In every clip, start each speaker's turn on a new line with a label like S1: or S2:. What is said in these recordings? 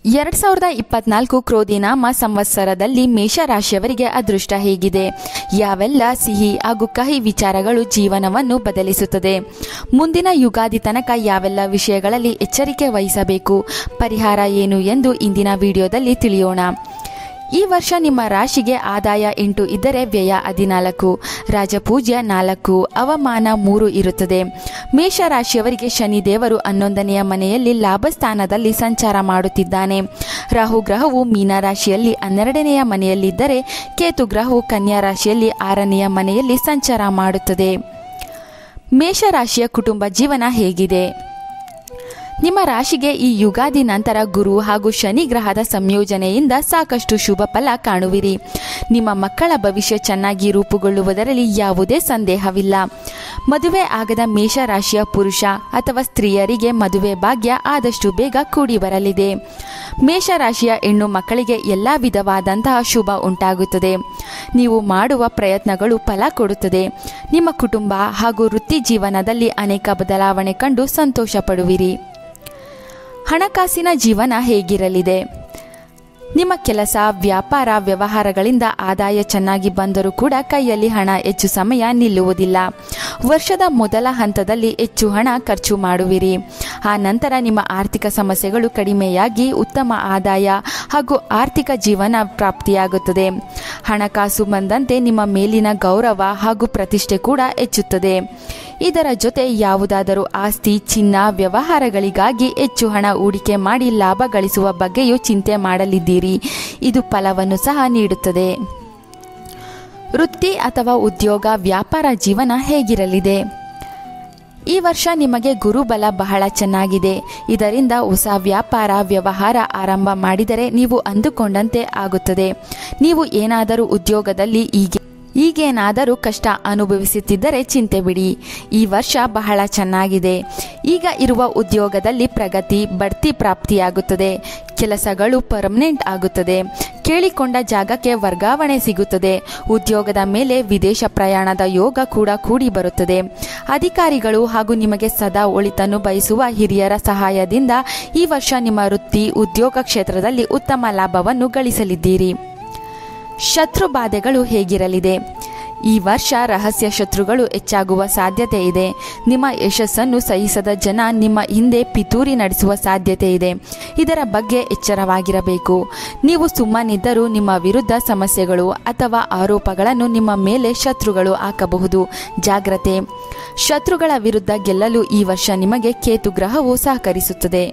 S1: 2024 ಕ್ರೋಧಿನಾಮ ಸಂವತ್ಸರದಲ್ಲಿ ಮೇಷರಾಶಿಯವರಿಗೆ ಅದೃಷ್ಟ ಹೇಗಿದೆ? ಯಾವೆಲ್ಲ ಸಿಹಿ ಹಾಗೂ ಕಹಿ ವಿಚಾರಗಳು ಜೀವನವನ್ನು ಬದಲಿಸುತ್ತದೆ? ಮುಂದಿನ ಯುಗಾದಿ ತನಕ ಯಾವೆಲ್ಲ ವಿಷಯಗಳಲ್ಲಿ ಎಚ್ಚರಿಕೆ ವಹಿಸಬೇಕು? ಪರಿಹಾರ ಏನು ಎಂದು ಇಂದಿನ ವಿಡಿಯೋದಲ್ಲಿ ತಿಳಿಯೋಣ. ಈ ವರ್ಷ ನಿಮ್ಮ ರಾಶಿಗೆ ಆದಾಯ 8 ಇದ್ದರೆ ವ್ಯಯ 14, ರಾಜಪೂಜ್ಯ 4, ಅವಮಾನ 3 ಇರುತ್ತದೆ. ಮೇಷರಾಶಿಯವರಿಗೆ ಶನಿದೇವರು 11ನೆಯ ಮನೆಯಲ್ಲಿ ಲಾಭಸ್ಥಾನದಲ್ಲಿ ಸಂಚಾರ ಮಾಡುತ್ತಿದ್ದಾನೆ. ರಾಹು ಗ್ರಹವು ಮೀನರಾಶಿಯಲ್ಲಿ 12ನೆಯ ಮನೆಯಲ್ಲಿದ್ದರೆ ಕೇತು ಗ್ರಹವು ಕನ್ಯಾ ರಾಶಿಯಲ್ಲಿ 6ನೆಯ ಮನೆಯಲ್ಲಿ ಸಂಚಾರ ಮಾಡುತ್ತದೆ. ಮೇಷರಾಶಿಯ ಕುಟುಂಬ ಜೀವನ ಹೇಗಿದೆ? ನಿಮ್ಮ ರಾಶಿಗೆ ಈ ಯುಗಾದಿ ನಂತರ ಗುರು ಹಾಗೂ ಶನಿ ಗ್ರಹದ ಸಂಯೋಜನೆಯಿಂದ ಸಾಕಷ್ಟು ಶುಭ ಫಲ ಕಾಣುವಿರಿ. ನಿಮ್ಮ ಮಕ್ಕಳ ಭವಿಷ್ಯ ಚೆನ್ನಾಗಿ ರೂಪುಗೊಳ್ಳುವುದರಲ್ಲಿ ಯಾವುದೇ ಸಂದೇಹವಿಲ್ಲ. ಮದುವೆ ಆಗದ ಮೇಷರಾಶಿಯ ಪುರುಷ ಅಥವಾ ಸ್ತ್ರೀಯರಿಗೆ ಮದುವೆ ಭಾಗ್ಯ ಆದಷ್ಟು ಬೇಗ ಕೂಡಿ ಬರಲಿದೆ. ಮೇಷರಾಶಿಯ ಹೆಣ್ಣು ಮಕ್ಕಳಿಗೆ ಎಲ್ಲ ವಿಧವಾದಂತಹ ಶುಭ ಉಂಟಾಗುತ್ತದೆ. ನೀವು ಮಾಡುವ ಪ್ರಯತ್ನಗಳು ಫಲ ಕೊಡುತ್ತದೆ. ನಿಮ್ಮ ಕುಟುಂಬ ಹಾಗೂ ವೃತ್ತಿ ಜೀವನದಲ್ಲಿ ಅನೇಕ ಬದಲಾವಣೆ ಕಂಡು ಸಂತೋಷ ಪಡುವಿರಿ. ಹಣಕಾಸಿನ ಜೀವನ ಹೇಗಿರಲಿದೆ? ನಿಮ್ಮ ಕೆಲಸ, ವ್ಯಾಪಾರ, ವ್ಯವಹಾರಗಳಿಂದ ಆದಾಯ ಚೆನ್ನಾಗಿ ಬಂದರೂ ಕೂಡ ಕೈಯಲ್ಲಿ ಹಣ ಹೆಚ್ಚು ಸಮಯ ನಿಲ್ಲುವುದಿಲ್ಲ. ವರ್ಷದ ಮೊದಲ ಹಂತದಲ್ಲಿ ಹೆಚ್ಚು ಹಣ ಖರ್ಚು ಮಾಡುವಿರಿ. ಆ ನಂತರ ನಿಮ್ಮ ಆರ್ಥಿಕ ಸಮಸ್ಯೆಗಳು ಕಡಿಮೆಯಾಗಿ ಉತ್ತಮ ಆದಾಯ ಹಾಗೂ ಆರ್ಥಿಕ ಜೀವನ ಪ್ರಾಪ್ತಿಯಾಗುತ್ತದೆ. ಹಣಕಾಸು ಬಂದಂತೆ ನಿಮ್ಮ ಮೇಲಿನ ಗೌರವ ಹಾಗೂ ಪ್ರತಿಷ್ಠೆ ಕೂಡ ಹೆಚ್ಚುತ್ತದೆ. ಇದರ ಜೊತೆ ಯಾವುದಾದರೂ ಆಸ್ತಿ, ಚಿನ್ನ ವ್ಯವಹಾರಗಳಿಗಾಗಿ ಹೆಚ್ಚು ಹಣ ಹೂಡಿಕೆ ಮಾಡಿ ಲಾಭ ಗಳಿಸುವ ಬಗ್ಗೆಯೂ ಚಿಂತೆ ಮಾಡಲಿದ್ದೀರಿ. ಇದು ಫಲವನ್ನು ಸಹ ನೀಡುತ್ತದೆ. ವೃತ್ತಿ ಅಥವಾ ಉದ್ಯೋಗ, ವ್ಯಾಪಾರ ಜೀವನ ಹೇಗಿರಲಿದೆ? ಈ ವರ್ಷ ನಿಮಗೆ ಗುರುಬಲ ಬಹಳ ಚೆನ್ನಾಗಿದೆ. ಇದರಿಂದ ಹೊಸ ವ್ಯಾಪಾರ, ವ್ಯವಹಾರ ಆರಂಭ ಮಾಡಿದರೆ ನೀವು ಅಂದುಕೊಂಡಂತೆ ಆಗುತ್ತದೆ. ನೀವು ಏನಾದರೂ ಉದ್ಯೋಗದಲ್ಲಿ ಈಗೇನಾದರೂ ಕಷ್ಟ ಅನುಭವಿಸುತ್ತಿದ್ದರೆ ಚಿಂತೆ ಬಿಡಿ. ಈ ವರ್ಷ ಬಹಳ ಚೆನ್ನಾಗಿದೆ. ಈಗ ಇರುವ ಉದ್ಯೋಗದಲ್ಲಿ ಪ್ರಗತಿ, ಬಡ್ತಿ ಪ್ರಾಪ್ತಿಯಾಗುತ್ತದೆ. ಕೆಲಸಗಳು ಪರ್ಮನೆಂಟ್ ಆಗುತ್ತದೆ. ಕೇಳಿಕೊಂಡ ಜಾಗಕ್ಕೆ ವರ್ಗಾವಣೆ ಸಿಗುತ್ತದೆ. ಉದ್ಯೋಗದ ಮೇಲೆ ವಿದೇಶ ಪ್ರಯಾಣದ ಯೋಗ ಕೂಡ ಕೂಡಿ ಬರುತ್ತದೆ. ಅಧಿಕಾರಿಗಳು ಹಾಗೂ ನಿಮಗೆ ಸದಾ ಒಳಿತನ್ನು ಬಯಸುವ ಹಿರಿಯರ ಸಹಾಯದಿಂದ ಈ ವರ್ಷ ನಿಮ್ಮ ವೃತ್ತಿ, ಉದ್ಯೋಗ ಕ್ಷೇತ್ರದಲ್ಲಿ ಉತ್ತಮ ಲಾಭವನ್ನು ಗಳಿಸಲಿದ್ದೀರಿ. ಶತ್ರು ಬಾಧೆಗಳು ಹೇಗಿರಲಿದೆ? ಈ ವರ್ಷ ರಹಸ್ಯ ಶತ್ರುಗಳು ಹೆಚ್ಚಾಗುವ ಸಾಧ್ಯತೆ ಇದೆ. ನಿಮ್ಮ ಯಶಸ್ಸನ್ನು ಸಹಿಸದ ಜನ ನಿಮ್ಮ ಹಿಂದೆ ಪಿತೂರಿ ನಡೆಸುವ ಸಾಧ್ಯತೆ ಇದೆ. ಇದರ ಬಗ್ಗೆ ಎಚ್ಚರವಾಗಿರಬೇಕು. ನೀವು ಸುಮ್ಮನಿದ್ದರೂ ನಿಮ್ಮ ವಿರುದ್ಧ ಸಮಸ್ಯೆಗಳು ಅಥವಾ ಆರೋಪಗಳನ್ನು ನಿಮ್ಮ ಮೇಲೆ ಶತ್ರುಗಳು ಹಾಕಬಹುದು. ಜಾಗ್ರತೆ. ಶತ್ರುಗಳ ವಿರುದ್ಧ ಗೆಲ್ಲಲು ಈ ವರ್ಷ ನಿಮಗೆ ಕೇತು ಗ್ರಹವು ಸಹಕರಿಸುತ್ತದೆ.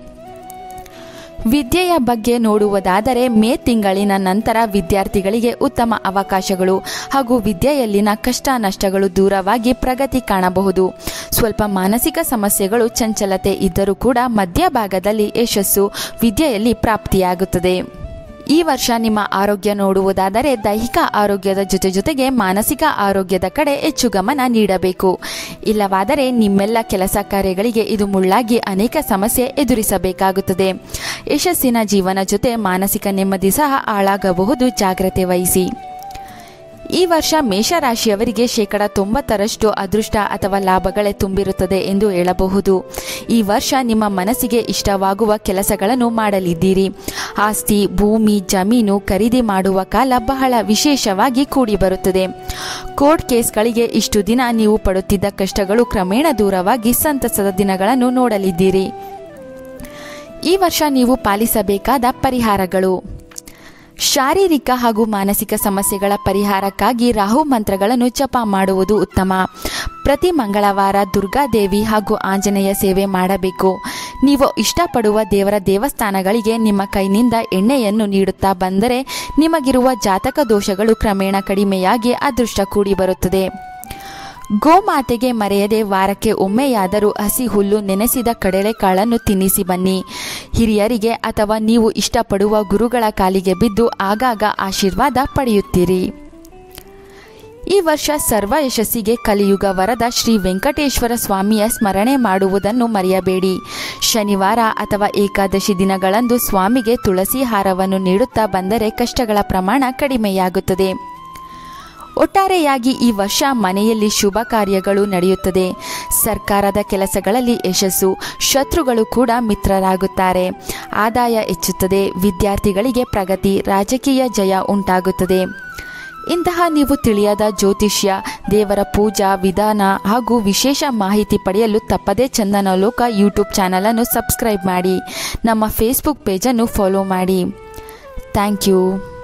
S1: ವಿದ್ಯೆಯ ಬಗ್ಗೆ ನೋಡುವುದಾದರೆ ಮೇ ತಿಂಗಳಿನ ನಂತರ ವಿದ್ಯಾರ್ಥಿಗಳಿಗೆ ಉತ್ತಮ ಅವಕಾಶಗಳು ಹಾಗೂ ವಿದ್ಯೆಯಲ್ಲಿನ ಕಷ್ಟ ನಷ್ಟಗಳು ದೂರವಾಗಿ ಪ್ರಗತಿ ಕಾಣಬಹುದು. ಸ್ವಲ್ಪ ಮಾನಸಿಕ ಸಮಸ್ಯೆಗಳು, ಚಂಚಲತೆ ಇದ್ದರೂ ಕೂಡ ಮಧ್ಯಭಾಗದಲ್ಲಿ ಯಶಸ್ಸು ವಿದ್ಯೆಯಲ್ಲಿ ಪ್ರಾಪ್ತಿಯಾಗುತ್ತದೆ. ಈ ವರ್ಷ ನಿಮ್ಮ ಆರೋಗ್ಯ ನೋಡುವುದಾದರೆ ದೈಹಿಕ ಆರೋಗ್ಯದ ಜೊತೆಗೆ ಮಾನಸಿಕ ಆರೋಗ್ಯದ ಕಡೆ ಹೆಚ್ಚು ಗಮನ ನೀಡಬೇಕು. ಇಲ್ಲವಾದರೆ ನಿಮ್ಮೆಲ್ಲ ಕೆಲಸ ಕಾರ್ಯಗಳಿಗೆ ಇದು ಮುಳ್ಳಾಗಿ ಅನೇಕ ಸಮಸ್ಯೆ ಎದುರಿಸಬೇಕಾಗುತ್ತದೆ. ಯಶಸ್ಸಿನ ಜೀವನ ಜೊತೆ ಮಾನಸಿಕ ನೆಮ್ಮದಿ ಸಹ ಹಾಳಾಗಬಹುದು. ಜಾಗ್ರತೆ ವಹಿಸಿ. ಈ ವರ್ಷ ಮೇಷರಾಶಿಯವರಿಗೆ 90% ಅದೃಷ್ಟ ಅಥವಾ ಲಾಭಗಳೇ ತುಂಬಿರುತ್ತದೆ ಎಂದು ಹೇಳಬಹುದು. ಈ ವರ್ಷ ನಿಮ್ಮ ಮನಸ್ಸಿಗೆ ಇಷ್ಟವಾಗುವ ಕೆಲಸಗಳನ್ನು ಮಾಡಲಿದ್ದೀರಿ. ಆಸ್ತಿ, ಭೂಮಿ, ಜಮೀನು ಖರೀದಿ ಮಾಡುವ ಕಾಲ ಬಹಳ ವಿಶೇಷವಾಗಿ ಕೂಡಿ ಬರುತ್ತದೆ. ಕೋರ್ಟ್ ಕೇಸ್ಗಳಿಗೆ ಇಷ್ಟು ದಿನ ನೀವು ಪಡುತ್ತಿದ್ದ ಕಷ್ಟಗಳು ಕ್ರಮೇಣ ದೂರವಾಗಿ ಸಂತಸದ ದಿನಗಳನ್ನು ನೋಡಲಿದ್ದೀರಿ. ಈ ವರ್ಷ ನೀವು ಪಾಲಿಸಬೇಕಾದ ಪರಿಹಾರಗಳು: ಶಾರೀರಿಕ ಹಾಗೂ ಮಾನಸಿಕ ಸಮಸ್ಯೆಗಳ ಪರಿಹಾರಕ್ಕಾಗಿ ರಾಹು ಮಂತ್ರಗಳನ್ನು ಜಪ ಮಾಡುವುದು ಉತ್ತಮ. ಪ್ರತಿ ಮಂಗಳವಾರ ದುರ್ಗಾದೇವಿ ಹಾಗೂ ಆಂಜನೇಯ ಸೇವೆ ಮಾಡಬೇಕು. ನೀವು ಇಷ್ಟಪಡುವ ದೇವರ ದೇವಸ್ಥಾನಗಳಿಗೆ ನಿಮ್ಮ ಕೈನಿಂದ ಎಣ್ಣೆಯನ್ನು ನೀಡುತ್ತಾ ಬಂದರೆ ನಿಮಗಿರುವ ಜಾತಕ ದೋಷಗಳು ಕ್ರಮೇಣ ಕಡಿಮೆಯಾಗಿ ಅದೃಷ್ಟ ಕೂಡಿ ಬರುತ್ತದೆ. ಗೋಮಾತೆಗೆ ಮರೆಯದೆ ವಾರಕ್ಕೆ ಒಮ್ಮೆಯಾದರೂ ಹಸಿ ಹುಲ್ಲು, ನೆನೆಸಿದ ಕಡಲೆಕಾಳನ್ನು ತಿನ್ನಿಸಿ ಬನ್ನಿ. ಹಿರಿಯರಿಗೆ ಅಥವಾ ನೀವು ಇಷ್ಟಪಡುವ ಗುರುಗಳ ಕಾಲಿಗೆ ಬಿದ್ದು ಆಗಾಗ ಆಶೀರ್ವಾದ ಪಡೆಯುತ್ತೀರಿ. ಈ ವರ್ಷ ಸರ್ವ ಯಶಸ್ಸಿಗೆ ಕಲಿಯುಗ ವರದ ಶ್ರೀ ವೆಂಕಟೇಶ್ವರ ಸ್ವಾಮಿಯ ಸ್ಮರಣೆ ಮಾಡುವುದನ್ನು ಮರೆಯಬೇಡಿ. ಶನಿವಾರ ಅಥವಾ ಏಕಾದಶಿ ದಿನಗಳಂದು ಸ್ವಾಮಿಗೆ ತುಳಸಿ ಹಾರವನ್ನು ನೀಡುತ್ತಾ ಬಂದರೆ ಕಷ್ಟಗಳ ಪ್ರಮಾಣ ಕಡಿಮೆಯಾಗುತ್ತದೆ. ಒಟ್ಟಾರೆಯಾಗಿ ಈ ವರ್ಷ ಮನೆಯಲ್ಲಿ ಶುಭ ಕಾರ್ಯಗಳು ನಡೆಯುತ್ತದೆ. ಸರ್ಕಾರದ ಕೆಲಸಗಳಲ್ಲಿ ಯಶಸ್ಸು, ಶತ್ರುಗಳು ಕೂಡ ಮಿತ್ರರಾಗುತ್ತಾರೆ. ಆದಾಯ ಹೆಚ್ಚುತ್ತದೆ. ವಿದ್ಯಾರ್ಥಿಗಳಿಗೆ ಪ್ರಗತಿ, ರಾಜಕೀಯ ಜಯ ಉಂಟಾಗುತ್ತದೆ. ಇಂತಹ ನೀವು ತಿಳಿಯದ ಜ್ಯೋತಿಷ್ಯ, ದೇವರ ಪೂಜಾ ವಿಧಾನ ಹಾಗೂ ವಿಶೇಷ ಮಾಹಿತಿ ಪಡೆಯಲು ತಪ್ಪದೇ ಚಂದನಲೋಕ ಯೂಟ್ಯೂಬ್ ಚಾನಲನ್ನು ಸಬ್ಸ್ಕ್ರೈಬ್ ಮಾಡಿ. ನಮ್ಮ ಫೇಸ್ಬುಕ್ ಪೇಜನ್ನು ಫಾಲೋ ಮಾಡಿ. Thank you.